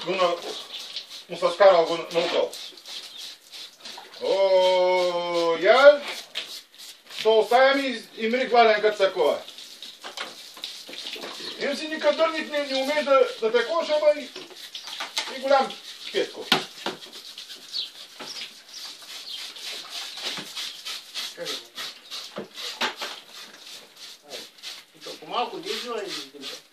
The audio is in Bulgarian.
му се скарал го наукъл. О, я се оставям и мри гладен като такова. Им си никъде дърник не умееш да те кош, ама и голям петко. Малко дизно и